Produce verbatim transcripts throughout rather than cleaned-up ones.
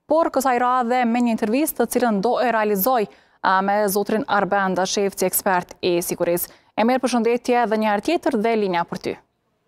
por kësaj radhe me një intervistë të cilën do e realizoj me zotrin Arben Dashevci, ekspert i sigurisë. E merr përshëndetje edhe një herë tjetër dhe linja për ty.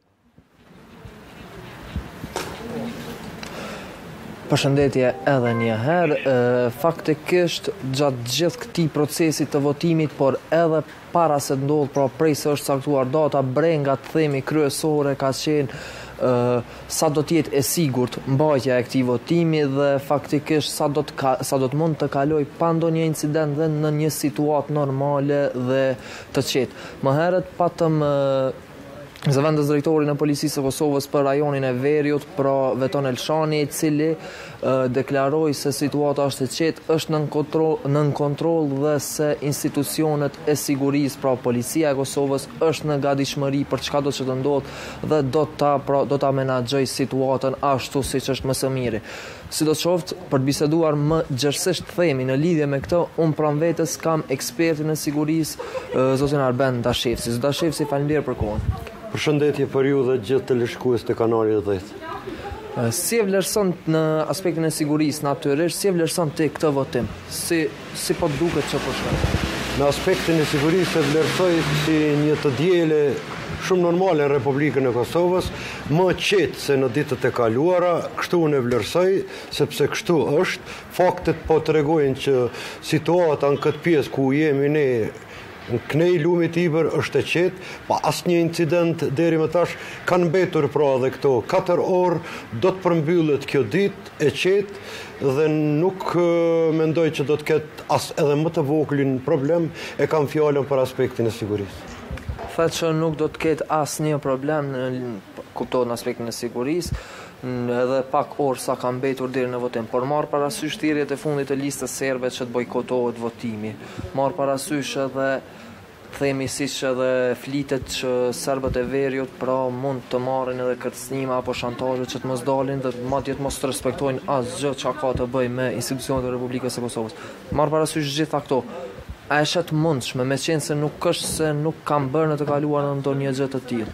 Përshëndetje edhe një herë, faktikisht gjatë gjithë këtij procesit të votimit, por edhe para se ndodh, pra prej se është caktuar data, brenga të themi kryesore ka qenë uh, sa do të jetë e sigurt mbajtja e këtij votimi dhe faktikisht sa do të ka, sa do të mund të kaloj pa ndonjë incident dhe në një situatë normale dhe të qetë. Më herët patëm uh, zëvendës drejtorin e policisë së Kosovës për rajonin e Veriut, pra Veton Elshani, i cili uh, deklaroi se situata është e qetë, është nën kontroll, nën kontroll dhe se institucionet e sigurisë, pra policia e Kosovës, është në gatishmëri për çka do të ndodhë dhe do ta pra, do ta menaxhoj situatën ashtu siç është më së miri. Sidoqoftë, për të biseduar më gjerësisht themi në lidhje me këtë, unë pranë vetes kam ekspertin e sigurisë, uh, zotin Arben Dashevci. Zot Dashevci, faleminderit për kohën. Përshëndetje për ju dhe gjithë të teleshikues të kanalit dhjetë. Si e vlerëson në aspektin e sigurisë natyrisht, si e vlerëson ti këtë votim? Si si po duket që po shkon? Në aspektin e sigurisë e vlerësoj si një të diele shumë normale në Republikën e Kosovës, më qetë se në ditët e kaluara, kështu unë e vlerësoj, sepse kështu është. Faktet po tregojnë që situata në këtë pjesë ku jemi ne në knej lumit Ibër është e qetë, pa asnjë incident deri më tash. Kanë mbetur pra edhe këto katër orë, do të përmbyllet kjo ditë e qetë dhe nuk uh, mendoj që do të ketë as edhe më të voglin problem, e kam fjalën për aspektin e sigurisë. Thatë që nuk do të ketë asnjë problem në kuptohet në aspektin e sigurisë, edhe pak orë sa ka mbetur deri në votim, por marr parasysh thirrjet e fundit të listës serbe që të bojkotohet votimi. Marr parasysh edhe themi siç edhe flitet që serbët e Veriut pra mund të marrin edhe kërcënime apo shantazhe që të mos dalin dhe madje të mos të respektojnë asgjë që ka të bëjë me institucionet e Republikës së Kosovës. Marr parasysh gjitha këto. A është të mundshme, me qenë se nuk është se nuk kam bërë në të kaluar në ndonjë gjë të tillë?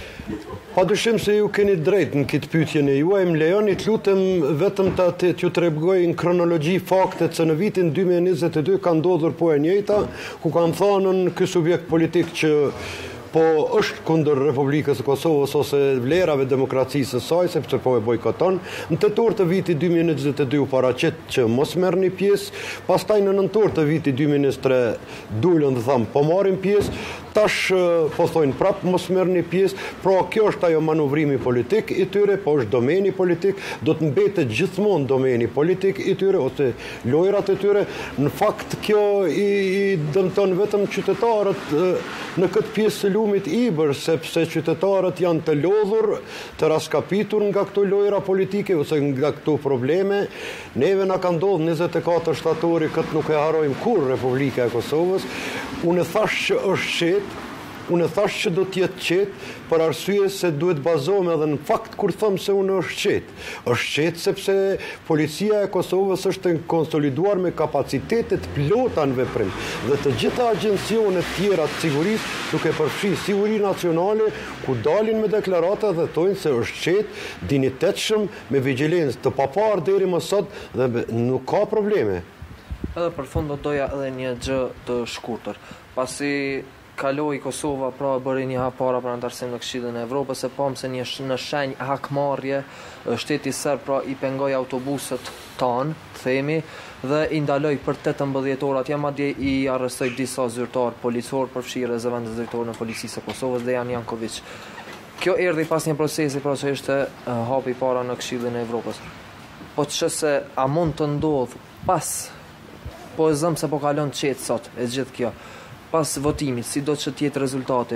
Padyshim se ju keni drejt në këtë pyetje e juaj, më lejoni të lutem vetëm të atë t'ju tregoj në kronologji faktet se në vitin dy mijë e njëzet e dy ka ndodhur po e njëjta, ku kanë thënë ky subjekt politik që po është kundër Republikës së Kosovës ose vlerave demokracisë së saj, sepse po e bojkoton. Në tetor të vitit dy mijë e njëzet e dy u paraqet që mos merrni pjesë, pastaj në nëntor të vitit dy mijë e njëzet e tre dulën dhe thamë po marrim pjesë, tash po thojnë prap mos merrni pjesë, pra kjo është ajo manovrimi politik i tyre, po është domeni politik, do të mbetet gjithmonë domeni politik i tyre ose lojrat e tyre. Në fakt kjo i, i dëmton vetëm qytetarët në këtë pjesë të lumit Ibër, sepse qytetarët janë të lodhur, të raskapitur nga këto lojra politike ose nga këto probleme. Neve na ka ndodhur njëzet e katër shtatori, këtë nuk e harrojmë kur Republika e Kosovës. Unë thash që është qetë, unë thash që do të jetë qetë, për arsye se duhet bazohem edhe në fakt kur them se unë është qetë. Është qetë sepse policia e Kosovës është konsoliduar me kapacitetet plota në veprim dhe të gjitha agjencionet tjera të sigurisë, duke përfshi siguri nacionale, ku dalin me deklarata dhe thonë se është qetë, dinjitetshëm, me vigjilencë të papar deri më sot dhe nuk ka probleme. Edhe për fund do doja edhe një gjë të shkurtër. Pasi kaloi Kosova, pra bëri një hap para për antarësim në Këshillin e Evropës, e pam se një në shenjë hakmarrje shteti serb pra i pengoi autobuset tan, themi, dhe i ndaloi për tetëmbëdhjetë orë atje, madje i arrestoi disa zyrtar policor, përfshirë zëvendës drejtorin e policisë së Kosovës Dejan Janković. Kjo erdhi pas një procesi pra që ishte uh, hapi para në Këshillin e Evropës. Po çse a mund të ndodh pas, po e zëm se po kalon qetë sot e gjithë kjo, pas votimit, si do që tjetë rezultati,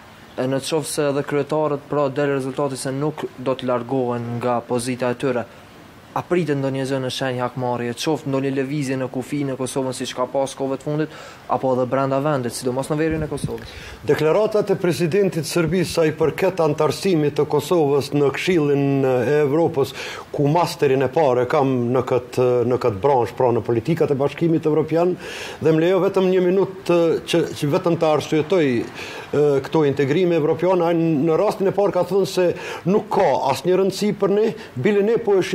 në qoftë se edhe kryetarët pra del rezultati se nuk do të largohen nga pozita e tyre, a pritet ndonjë gjë në shenjë hakmarrje, qoftë ndonjë lëvizje në kufi në Kosovën siç ka pas kohëve të fundit, apo edhe brenda vendit, sidomos në veriun e Kosovës? Deklaratat e presidentit Serbisë sa i përket antarësimit të Kosovës në Këshillin e Evropës, ku masterin e parë kam në këtë në këtë branshë, pra në politikat e Bashkimit Evropian, dhe më lejo vetëm një minutë që, që vetëm të arsyetoj këto integrime evropiane. Në rastin e parë ka thënë se nuk ka asnjë rëndësi për ne, bile ne po e shiqojmë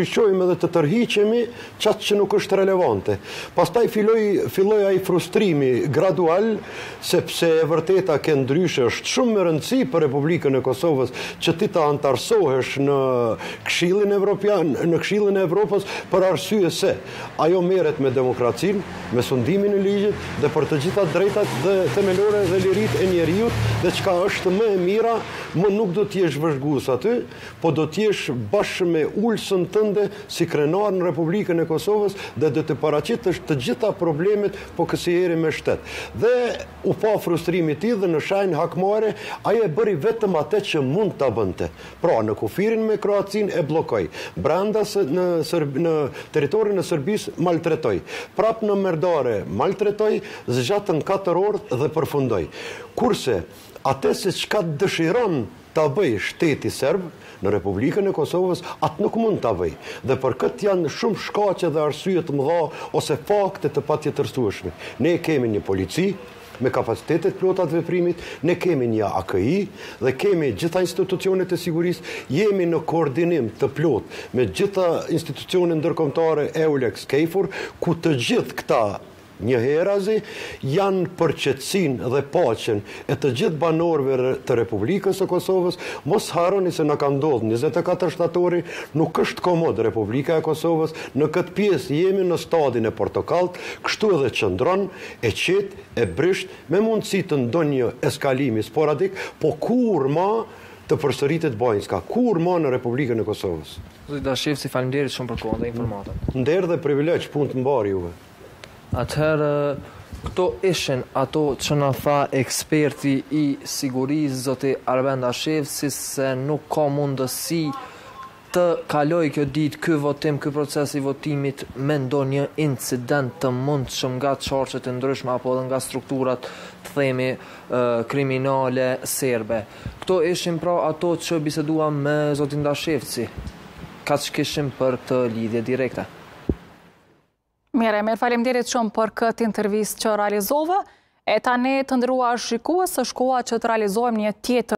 edhe të tërhiqemi qatë që nuk është relevante. Pastaj filloi, filloi ai frustrimi gradual, sepse e vërteta ke ndryshe është shumë më rëndësi për Republikën e Kosovës që ti ta antarsohesh në Këshillin Evropian, në Këshillin e Evropës, për arsye se ajo merret me demokracinë, me sundimin e ligjit dhe për të gjitha drejtat dhe themelore dhe liritë e njeriut, dhe çka është më e mira, më nuk do të jesh vëzhgues aty, po do të jesh bashkë me ulsën tënde si krenar në Republikën e Kosovës dhe do të paraqitesh të gjitha problemet po kësajeri me shtet. Dhe u pa frustrimi i tij dhe në shenjë hakmare ai e bëri vetëm atë që mund ta bënte. Pra në kufirin me Kroacinë e bllokoi, brenda në Serb, në territorin e Serbisë maltretoi, prap në Merdare maltretoi, zgjatën katër orë dhe përfundoi. Kurse atë se çka dëshiron ta bëj shteti serb në Republikën e Kosovës, atë nuk mund ta bëj. Dhe për këtë janë shumë shkaqe dhe arsye të mëdha ose fakte të patjetërstueshme. Ne kemi një polici me kapacitetet plota të veprimit, ne kemi një A K I dhe kemi gjitha institucionet e sigurisë, jemi në koordinim të plot me gjitha institucionet ndërkombëtare EULEX, KFOR, ku të gjithë këta një herazi janë për qetësinë dhe paqen e të gjithë banorëve të Republikës së Kosovës. Mos harroni se na ka ndodhur njëzet e katër shtatori, nuk është komod Republika e Kosovës, në këtë pjesë jemi në stadin e portokallt, kështu edhe qëndron e qetë, e brisht, me mundësi të ndonjë eskalimi sporadik, po kur ma të përsëritet Bajnska, kur ma në Republikën e Kosovës. Zoti Dashevci, faleminderit shumë për kohën dhe informatat. Nder dhe privilegj, punë të mbar juve. Atëherë, këto ishin ato që na tha eksperti i sigurisë, zoti Arben Dashevci, se nuk ka mundësi të kaloj kjo ditë, ky votim, ky proces i votimit me ndonjë incident të mundshëm nga çarqet e ndryshme apo edhe nga strukturat, të themi, kriminale serbe. Këto ishin pra ato që biseduam me zotin Dashevci. Kaq kishim për këtë lidhje direkte. Mire, mirë faleminderit shumë për këtë intervistë që realizova, e tani të nderuar shikues, është koha që të realizojmë një tjetër